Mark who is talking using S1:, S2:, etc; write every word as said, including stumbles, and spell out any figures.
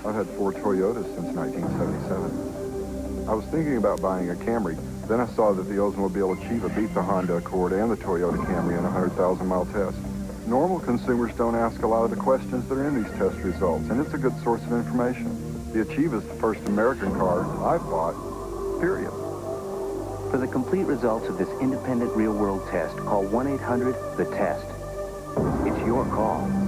S1: I've had four Toyotas since nineteen seventy-seven. I was thinking about buying a Camry. Then I saw that the Oldsmobile Achieva beat the Honda Accord and the Toyota Camry in a one hundred thousand mile test. Normal consumers don't ask a lot of the questions that are in these test results, and it's a good source of information. The Achieva is the first American car I've bought, period.
S2: For the complete results of this independent real-world test, call one eight hundred the test. It's your call.